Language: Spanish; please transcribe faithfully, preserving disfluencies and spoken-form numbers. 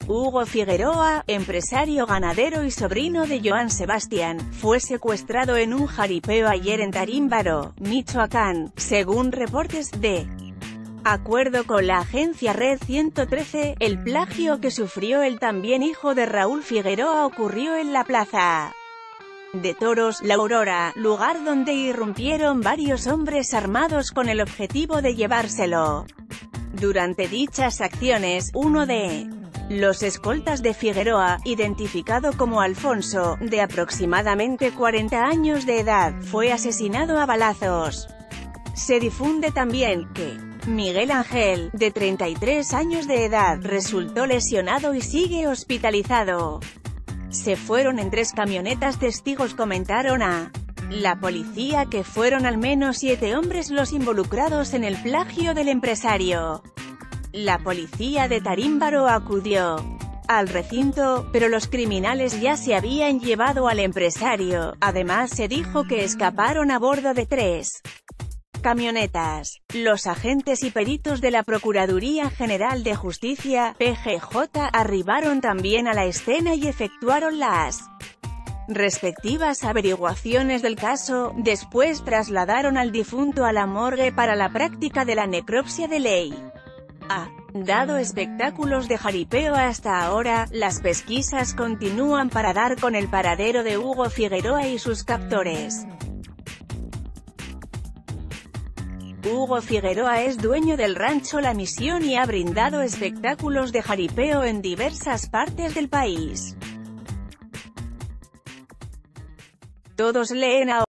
Hugo Figueroa, empresario ganadero y sobrino de Joan Sebastián, fue secuestrado en un jaripeo ayer en Tarímbaro, Michoacán, según reportes de acuerdo con la agencia Red ciento trece, el plagio que sufrió el también hijo de Raúl Figueroa ocurrió en la plaza de toros La Aurora, lugar donde irrumpieron varios hombres armados con el objetivo de llevárselo. Durante dichas acciones, uno de los escoltas de Figueroa, identificado como Alfonso, de aproximadamente cuarenta años de edad, fue asesinado a balazos. Se difunde también que Miguel Ángel, de treinta y tres años de edad, resultó lesionado y sigue hospitalizado. Se fueron en tres camionetas. Testigos comentaron a la policía que fueron al menos siete hombres los involucrados en el plagio del empresario. La policía de Tarímbaro acudió al recinto, pero los criminales ya se habían llevado al empresario. Además se dijo que escaparon a bordo de tres camionetas. Los agentes y peritos de la Procuraduría General de Justicia, P G J, arribaron también a la escena y efectuaron las respectivas averiguaciones del caso. Después trasladaron al difunto a la morgue para la práctica de la necropsia de ley. Ha dado espectáculos de jaripeo hasta ahora. Las pesquisas continúan para dar con el paradero de Hugo Figueroa y sus captores. Hugo Figueroa es dueño del rancho La Misión y ha brindado espectáculos de jaripeo en diversas partes del país. Todos leen ahora.